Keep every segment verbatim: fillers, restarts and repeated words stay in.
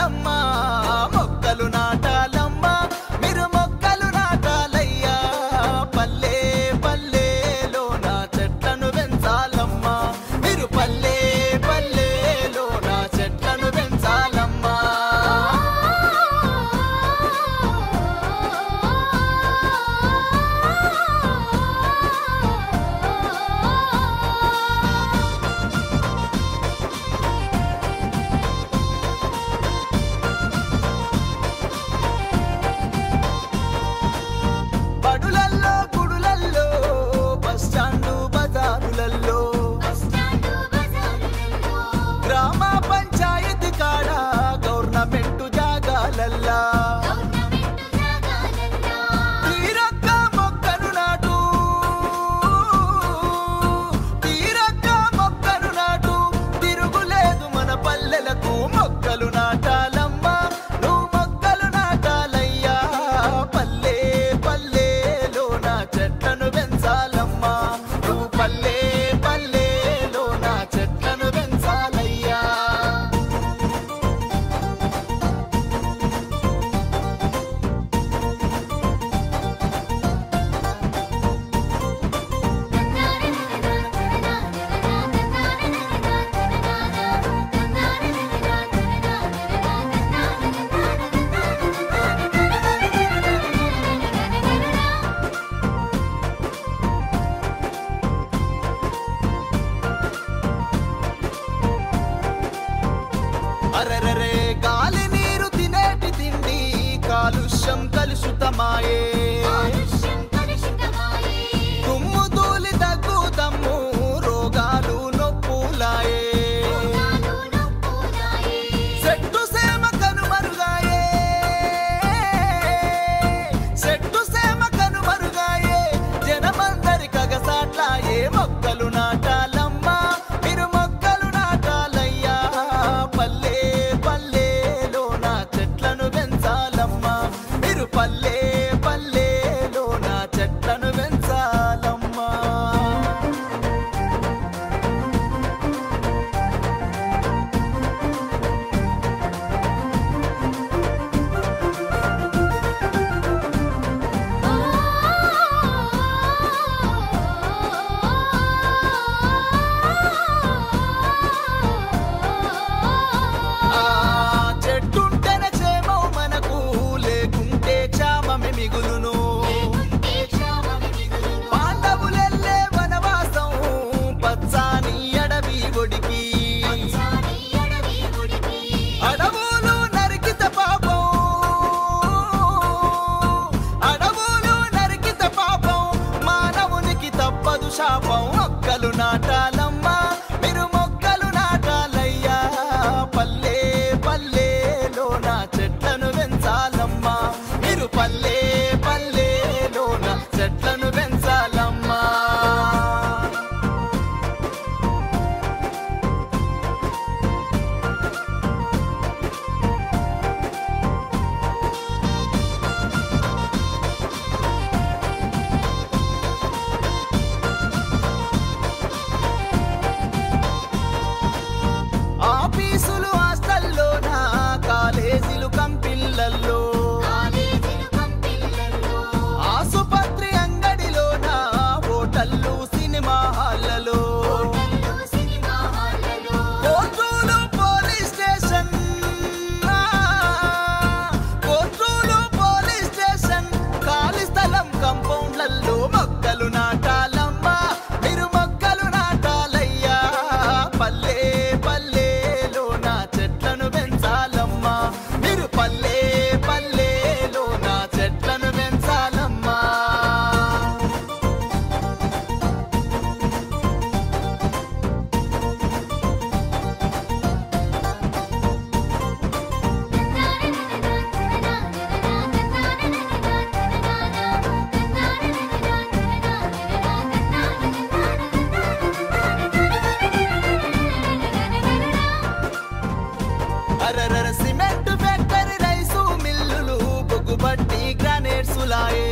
నాటాలమ్మా మొక్కలు నాటాలమ్మా మీరు మొక్కలు నాటాలయ్యా పల్లె పల్లెలో నా చెట్లను పెంచాలమ్మా మీరు పల్లె పల్లెలో నా చెట్లను పెంచాలమ్మా బడులల్లో గుడులల్లో బస్ స్టాండు బజారులల్లో గ్రామ పంచాయతీ కాడ గవర్నమెంట్ జాగాలల్లా తీరొక్క మొక్కను నాటు తీరొక్క మొక్కను నాటు తిరుగులేదు మన పల్లెలకు మొక్కలు నాటాలమ్మా నువ్వు మొక్కలు నాటాలయ్యా పల్లె పల్లెలో నా చెట్లను పెంచాలమ్మా నువ్వు పల్లె పల్లెలో నా చెట్లను పెంచాలయ్యా అరెరెరే గాలి నీరు తినేటి తిండి కాలుష్యం కలుషితమాయే తుమ్ము ధూళి దగ్గు దమ్ము రోగాలు నొప్పులాయే చెట్టు సేమ కనుమరుగాయే చెట్టు సేమ కనుమరుగాయే జనమందరి కగసాట్లాయే మొక్కలు నాటాలమ్మా మీరు మొక్కలు నాటాలయ్యా పల్లె పల్లెలో నా చెట్లను పెంచాలమ్మా మీరు పల్లె పల్లెలో నా చెట్లను పెంచాలమ్మా ఆ చెట్టుంటేనే క్షేమం మనకు లేకుంటే క్షామమే మిగులును పాండవులెల్లే వనవాసం పచ్చాని అడవి ఒడికి అడవులు నరికిత పాపం అడవులు నరికిత పాపం మానవునికి తప్పదు శాపం మొక్కలు నాటాలమ్మా మీరు మొక్కలు నాటాలయ్యా పల్లె పల్లెలో నా చెట్లను పెంచాలమ్మా మీరు పల్లె పల్లెలో నా చెట్లను పెంచాలమ్మా ఆఫీసులు హాస్టల్లోన కాలేజీలు కంపిల్లల్లో ఆసుపత్రి అంగడిలోన హోటళ్ళు సినిమా హాళ్లలో కోర్టులు పోలీస్ స్టేషన్ కోర్టులు పోలీస్ స్టేషన్ ఖాళీ స్థలం కంపౌండ్లలో మొక్కలు నాటాలమ్మా మీరు మొక్కలు నాటాలయ్యా పల్లె పల్లెలో నా చెట్లను పెంచాలమ్మా మీరు పల్లె పల్లెలో నా చెట్లను పెంచాలమ్మా అరరర సిమెంట్ ఫ్యాక్టరీ రైసు మిల్లులు బొగ్గుబట్టి గ్రానైట్స్ లాయే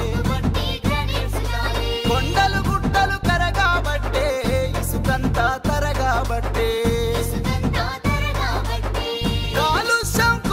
కొండలు గుట్టలు కరగాబట్టే ఇసుకంతా తరగాబట్టే కాలుష్యం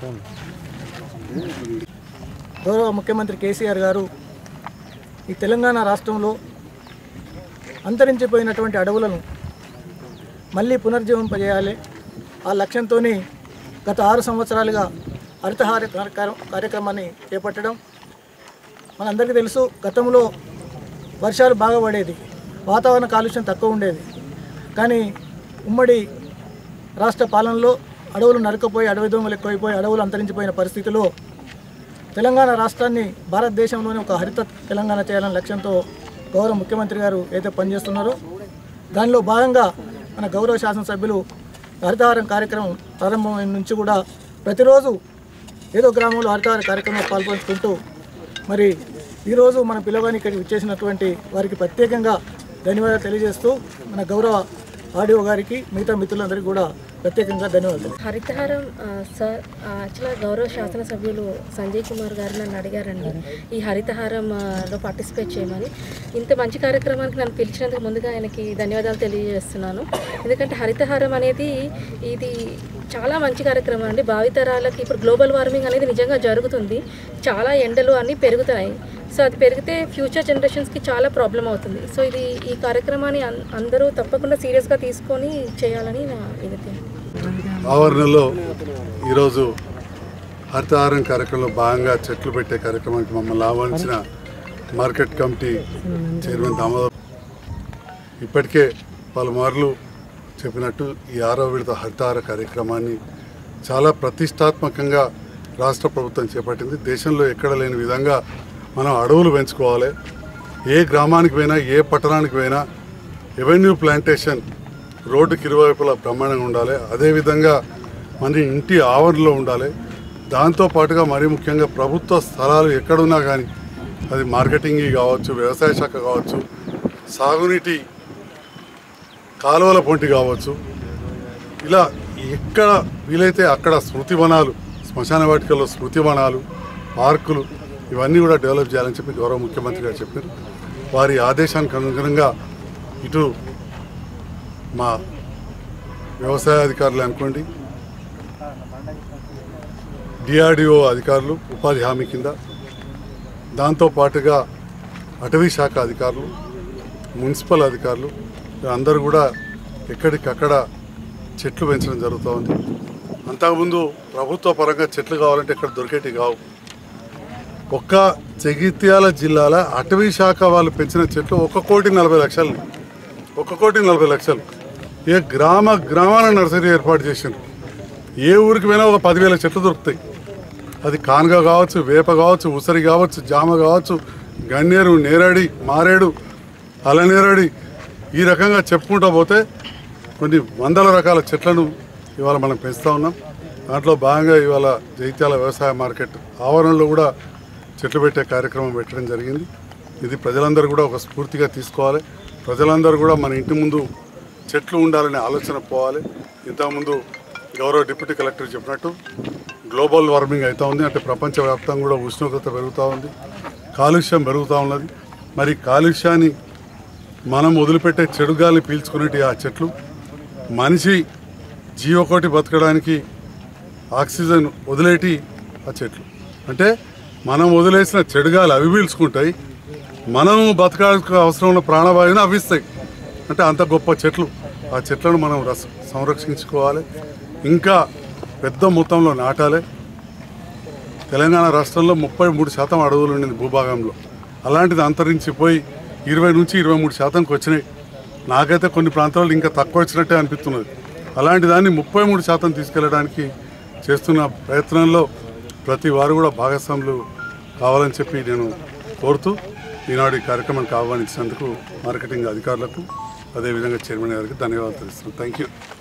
గౌరవ ముఖ్యమంత్రి కేసీఆర్ గారు ఈ తెలంగాణ రాష్ట్రంలో అంతరించిపోయినటువంటి అడవులను మళ్ళీ పునర్జీవింపజేయాలి ఆ లక్ష్యంతో గత ఆరు సంవత్సరాలుగా హరితహార కార్యక్రమాన్ని చేపట్టడం మనందరికీ తెలుసు. గతంలో వర్షాలు బాగా పడేది, వాతావరణ కాలుష్యం తక్కువ ఉండేది. కానీ ఉమ్మడి రాష్ట్ర పాలనలో అడవులు నరకపోయి అడవి దోమలు ఎక్కువైపోయి అడవులు అంతరించిపోయిన పరిస్థితిలో తెలంగాణ రాష్ట్రాన్ని భారతదేశంలోని ఒక హరిత తెలంగాణ చేయాలనే లక్ష్యంతో గౌరవ ముఖ్యమంత్రి గారు ఏదైతే పనిచేస్తున్నారో దానిలో భాగంగా మన గౌరవ శాసనసభ్యులు హరితహారం కార్యక్రమం ప్రారంభమైన నుంచి కూడా ప్రతిరోజు ఏదో గ్రామంలో హరితహార కార్యక్రమంలో పాల్పంచుకుంటూ మరి ఈరోజు మన పిల్లవాడిని ఇక్కడికి విచ్చేసినటువంటి వారికి ప్రత్యేకంగా ధన్యవాదాలు తెలియజేస్తూ మన గౌరవ ఆడియో గారికి మిగతా మిత్రులందరికీ కూడా ప్రత్యేకంగా ధన్యవాదాలు. హరితహారం సార్ యాక్చువల్గా గౌరవ శాసనసభ్యులు సంజయ్ కుమార్ గారు నన్ను అడిగారండి ఈ హరితహారంలో పార్టిసిపేట్ చేయమని. ఇంత మంచి కార్యక్రమానికి నన్ను పిలిచినందుకు ముందుగా ఆయనకి ధన్యవాదాలు తెలియజేస్తున్నాను. ఎందుకంటే హరితహారం అనేది ఇది చాలా మంచి కార్యక్రమం అండి. భావితరాలకి ఇప్పుడు గ్లోబల్ వార్మింగ్ అనేది నిజంగా జరుగుతుంది, చాలా ఎండలు అన్నీ పెరుగుతున్నాయి. సో అది పెరిగితే ఫ్యూచర్ జనరేషన్స్కి చాలా ప్రాబ్లం అవుతుంది. సో ఇది ఈ కార్యక్రమాన్ని అందరూ తప్పకుండా సీరియస్గా తీసుకొని చేయాలని నా వినతి. ఆవరణలో ఈరోజు హరితహారం కార్యక్రమంలో భాగంగా చెట్లు పెట్టే కార్యక్రమానికి మమ్మల్ని ఆహ్వానించిన మార్కెట్ కమిటీ చైర్మన్ దామోదర్ ఇప్పటికే పలుమార్లు చెప్పినట్టు ఈ ఆరో విడత హరితహార కార్యక్రమాన్ని చాలా ప్రతిష్టాత్మకంగా రాష్ట్ర ప్రభుత్వం చేపట్టింది. దేశంలో ఎక్కడ లేని విధంగా మనం అడవులు పెంచుకోవాలి. ఏ గ్రామానికి పోయినా ఏ పట్టణానికి పోయినా ఎవెన్యూ ప్లాంటేషన్ రోడ్డుకి ఇరువైపులా బ్రహ్మాండంగా ఉండాలి. అదేవిధంగా మన ఇంటి ఆవరణలో ఉండాలి. దాంతోపాటుగా మరీ ముఖ్యంగా ప్రభుత్వ స్థలాలు ఎక్కడున్నా కానీ అది మార్కెటింగ్ కావచ్చు, వ్యవసాయ శాఖ కావచ్చు, సాగునీటి కాలువల పొంటి కావచ్చు, ఇలా ఎక్కడ వీలైతే అక్కడ స్మృతి వనాలు, శ్మశాన వాటికల్లో స్మృతి వనాలు, పార్కులు ఇవన్నీ కూడా డెవలప్ చేయాలని చెప్పి గౌరవ ముఖ్యమంత్రి గారు చెప్పారు. వారి ఆదేశానికి అనుగుణంగా ఇటు మా వ్యవసాయ అధికారులు అనుకోండి, డిఆర్డిఓ అధికారులు ఉపాధి హామీ కింద, దాంతోపాటుగా అటవీ శాఖ అధికారులు, మున్సిపల్ అధికారులు అందరూ కూడా ఎక్కడికక్కడ చెట్లు పెంచడం జరుగుతూ ఉంది. అంతకుముందు ప్రభుత్వ పరంగా చెట్లు కావాలంటే ఇక్కడ దొరికేటి కావు. ఒక్క జగిత్యాల జిల్లాల అటవీ శాఖ వాళ్ళు పెంచిన చెట్లు ఒక కోటి నలభై లక్షలు ఒక కోటి నలభై లక్షలు ఏ గ్రామ గ్రామాల నర్సరీ ఏర్పాటు చేసిండ్రు. ఏ ఊరికి పోయినా ఒక పదివేల చెట్లు దొరుకుతాయి. అది కాన్గా కావచ్చు, వేప కావచ్చు, ఉసిరి కావచ్చు, జామ కావచ్చు, గన్నేరు, నేరేడి, మారేడు, అలనేరేడి, ఈ రకంగా చెప్పుకుంటూ పోతే కొన్ని వందల రకాల చెట్లను ఇవాళ మనం పెంచుతూ ఉన్నాం. దాంట్లో భాగంగా ఇవాళ జగిత్యాల వ్యవసాయ మార్కెట్ ఆవరణలో కూడా చెట్లు పెట్టే కార్యక్రమం పెట్టడం జరిగింది. ఇది ప్రజలందరూ కూడా ఒక స్ఫూర్తిగా తీసుకోవాలి. ప్రజలందరూ కూడా మన ఇంటి ముందు చెట్లు ఉండాలనే ఆలోచన పోవాలి. ఇంతకుముందు గౌరవ డిప్యూటీ కలెక్టర్ చెప్పినట్టు గ్లోబల్ వార్మింగ్ అవుతూ ఉంది. అంటే ప్రపంచవ్యాప్తంగా కూడా ఉష్ణోగ్రత పెరుగుతూ ఉంది, కాలుష్యం పెరుగుతూ ఉన్నది. మరి కాలుష్యాన్ని మనం వదిలిపెట్టే చెడు గాలి పీల్చుకునేటి ఆ చెట్లు, మనిషి జీవకోటి బతకడానికి ఆక్సిజన్ వదిలేటి ఆ చెట్లు. అంటే మనం వదిలేసిన చెడు గాలి అవి పీల్చుకుంటాయి, మనం బతకాల్సిన అవసరం ఉన్న ప్రాణవాయువుని అవి ఇస్తాయి. అంటే అంత గొప్ప చెట్లు. ఆ చెట్లను మనం రస సంరక్షించుకోవాలి, ఇంకా పెద్ద మొత్తంలో నాటాలి. తెలంగాణ రాష్ట్రంలో ముప్పై మూడు శాతం అడవులు ఉండింది భూభాగంలో. అలాంటిది అంతరించిపోయి ఇరవై నుంచి ఇరవై మూడు శాతంకి వచ్చినాయి. నాకైతే కొన్ని ప్రాంతాల్లో ఇంకా తక్కువ వచ్చినట్టే అనిపిస్తున్నది. అలాంటి దాన్ని ముప్పై మూడు శాతం తీసుకెళ్ళడానికి చేస్తున్న ప్రయత్నంలో ప్రతి వారు కూడా భాగస్వాములు కావాలని చెప్పి నేను కోరుతూ ఈనాడు ఈ కార్యక్రమానికి ఆహ్వానించినందుకు మార్కెటింగ్ అధికారులకు అదేవిధంగా చైర్మన్ గారికి ధన్యవాదాలు తెలుస్తున్నాను. Thank you.